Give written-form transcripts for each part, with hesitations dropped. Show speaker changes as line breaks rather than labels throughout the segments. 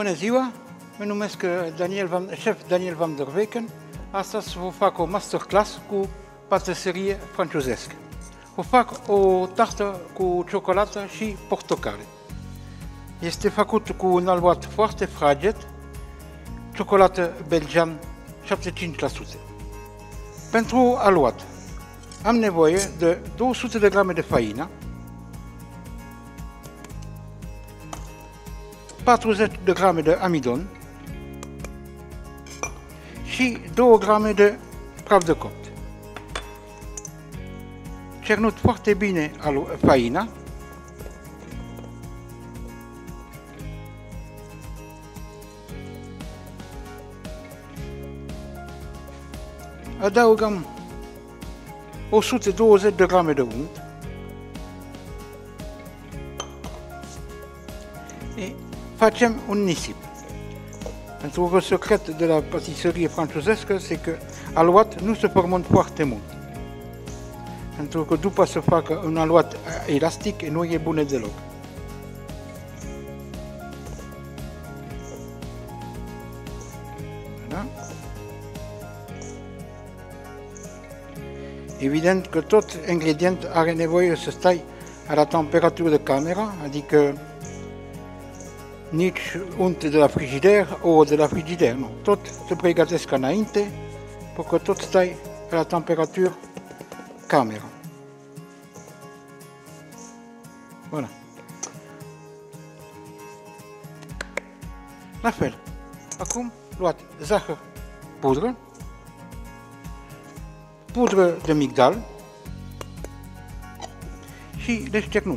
Bună ziua! Mă numesc șef Daniel Van der Weken. Astăzi vă fac o masterclass cu patisserie francezesc. Vă fac o tartă cu ciocolată și portocale. Este făcut cu un aluat foarte fraged, ciocolată belgian 75%. Pentru aluat am nevoie de 200 de grame de faină, 40 de grame de amidon și 2 grame de praf de copt. Cernut foarte bine faina. Adaugăm 120 de grame de unt și facem un nisip. Pentru că secret de la patisserie francezescă este că aluat nu se fermente foarte mult. Pentru că după să facă un aluat elastic nu e bun deloc. Da? Evident că tot ingredient are nevoie să stai la temperatură de cameră, adică nici unt de la frigider, ouă de la frigider, nu. Tot se pregătesc înainte, pentru că tot stai la temperatură cameră. Voilà. La fel. Acum luat zahăr, pudră de migdal și deșternut.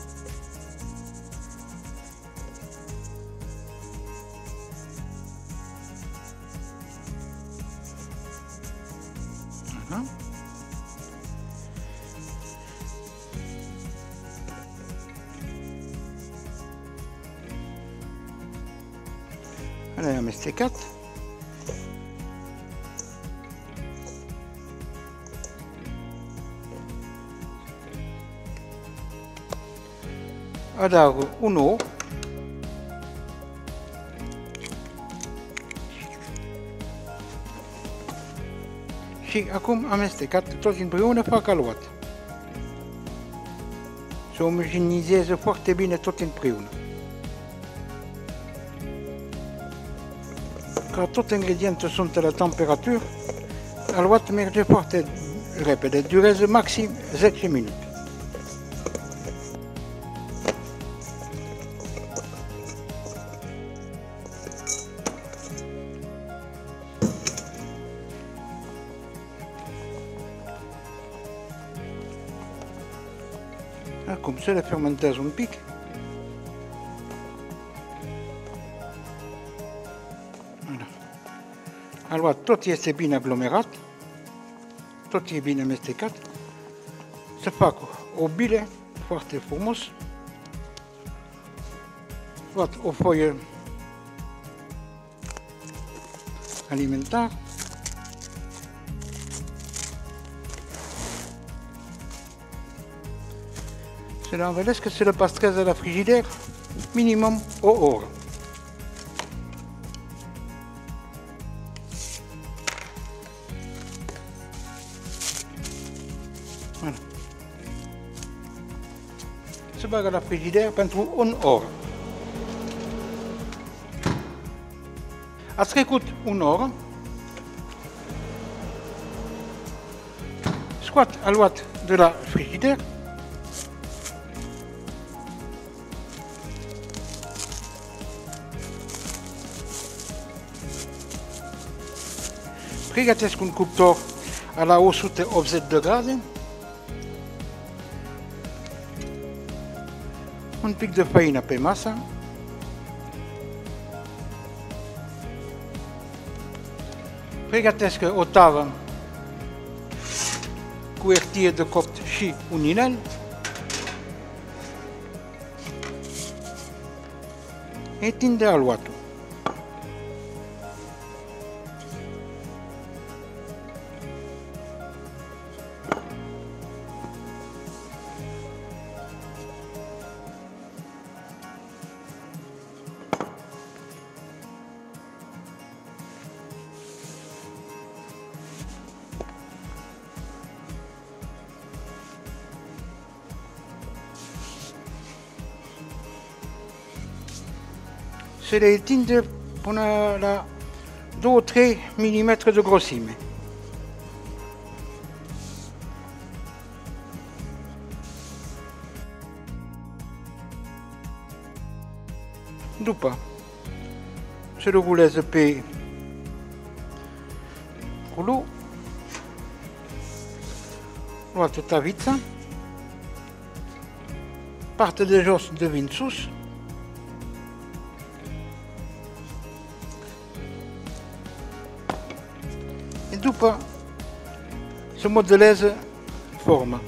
Aha. Le-am amestecat. Adaug un ou și acum amestecat tot împreună fac aluat. Se omogenizează foarte bine tot împreună. Ca tot ingredientul sunt la temperatură, aluat merge foarte repede, durează maxim 10 minute. Acum se le fermentează un pic. Aluat tot este bine aglomerat, tot e bine amestecat. Să fac o bile foarte frumos. Luat o foaie alimentar. Se le învelesc, se le pastrează la frigider minimum o oră. Voilà. Se bagă la frigider pentru 1 oră. Ați trecut 1 oră, scoat aluat de la frigider, pregătesc un cuptor la 180 de grade, un pic de faină pe masă, pregătesc o tavă cu hârtie de copt și un inel, e tinde aluatul. se le tinde până la 2-3 mm de grosime. După se rulează pe culu, luată tavița, partea de jos devine sus, și după se modelează forma.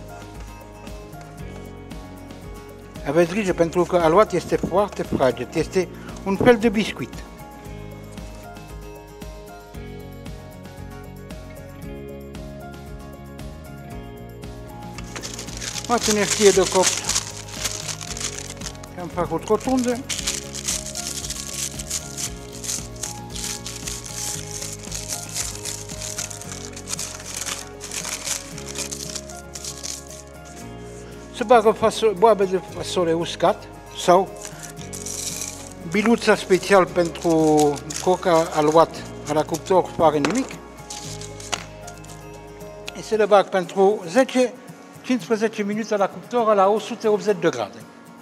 Aveți grijă pentru că aluat este foarte fragil, este un fel de biscuit. Luați în eftie de copt, am făcut rotundă. Se bagă boabe de fasole uscat sau biluța special pentru coca aluat la cuptor fără nimic. Și se le bag pentru 10-15 minute la cuptor la 180 de grade.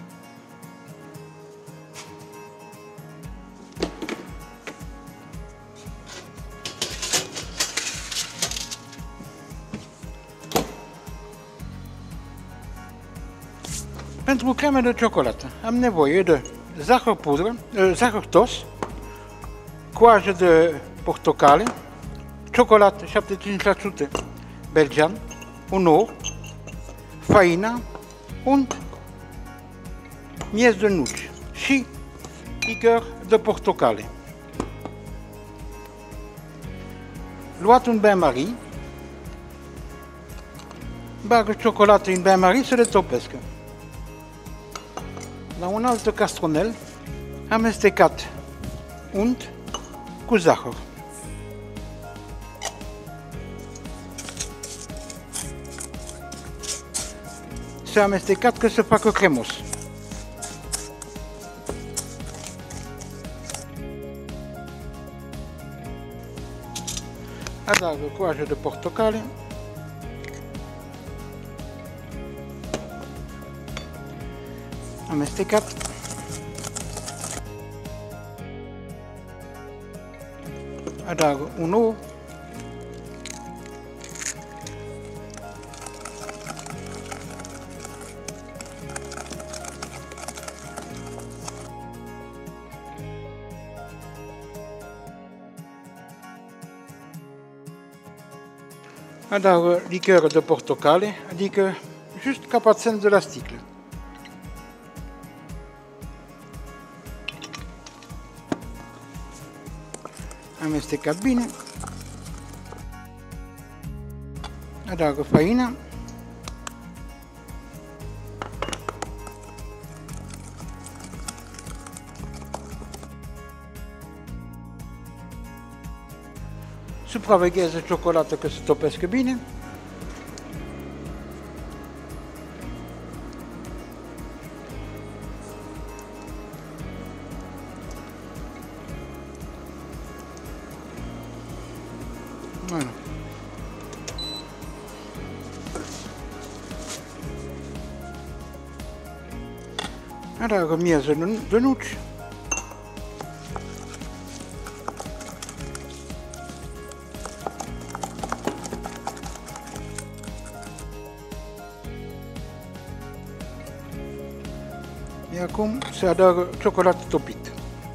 Pentru crema de ciocolată am nevoie de zahăr pudră, zahăr tos, coajă de portocale, ciocolată 75% belgian, un ou, faina, unt, miez de nuci și licheur de portocale. Luat un bain-marie, bagă ciocolată în bain-marie să le topesc. La un alt castronel amestecat unt cu zahăr. S-a amestecat că se facă cremos. Adaugă coajă de portocale. Amestecat. Adaugă un ou. Adaugă licheur de portocale, adică just capațel de la sticlă. Amestecat bine. Adaugă faina. Supraveghează ciocolată că se topească bine. Bueno. Adaugă mieză de nuci. Și acum se adaugă ciocolată topită.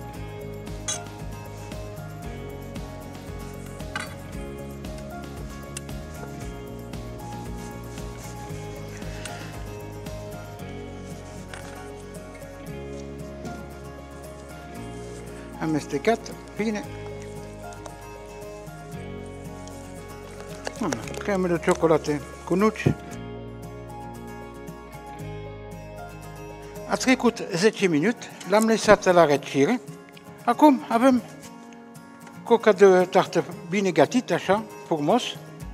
Amestecat bine. Cremă de ciocolată cu nuci. A trecut 10 minute, l-am lăsat la răcire. Acum avem coca de tartă bine gătită, așa, frumos.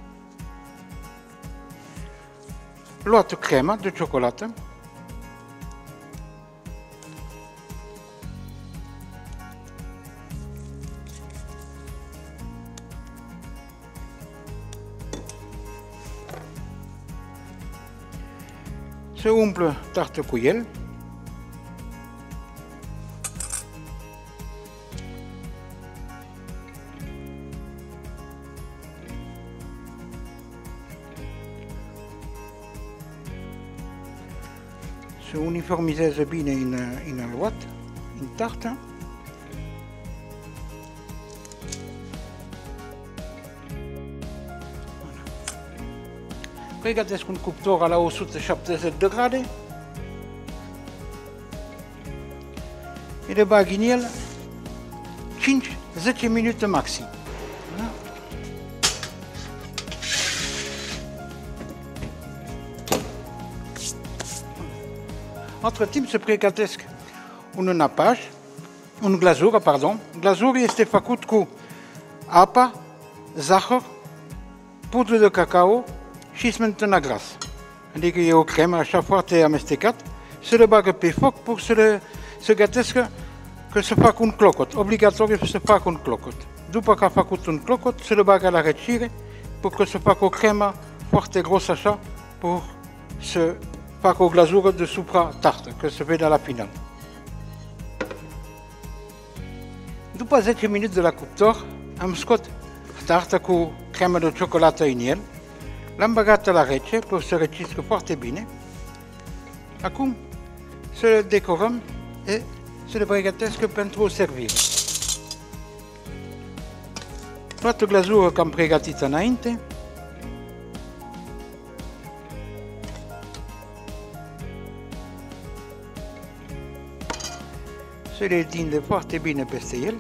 Luat crema de ciocolată. se umplă tartă cu el. Se uniformizează bine în aluat, în tartă. Pregătesc un cuptor la 170 de grade și le bag în el 5-10 minute maxim. Da? Între timp se pregătesc un napaj, glazură, pardon. Glazura este făcut cu apă, zahăr, pudră de cacao și smântână grasă. Adică e o cremă așa foarte amestecat, se le bagă pe foc pentru să se gătească, că să facă un clocot. Obligatoriu să facă un clocot. După că a făcut un clocot, se le bagă la răcire, pentru că să facă o cremă foarte grosă așa, pentru să facă o glazură deasupra tartă, că se vede la final. După 10 minute de la cuptor, am scos tartă cu cremă de ciocolată în el. L-am băgat la rece, pentru să răcească foarte bine. Acum să le decorăm și să le pregătesc pentru o servire. Toată glazura că am pregătit înainte. Se le tinde foarte bine peste el.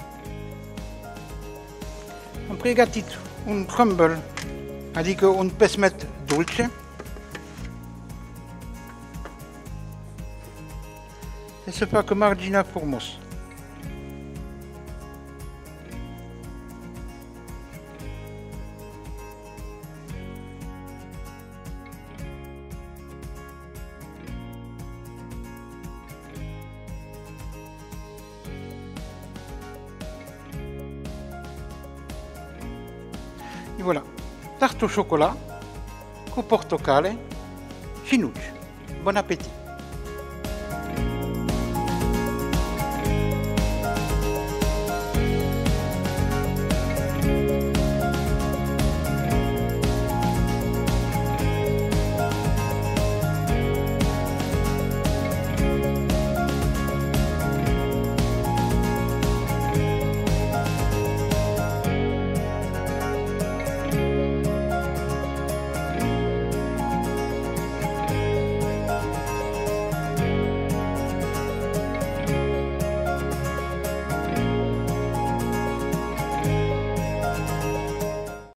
Am pregătit un crumble, adică un pesmet dulce. Și să facă marginea frumos. Et voilà, tarte au chocolat cu portocale și nuci. Bon appétit!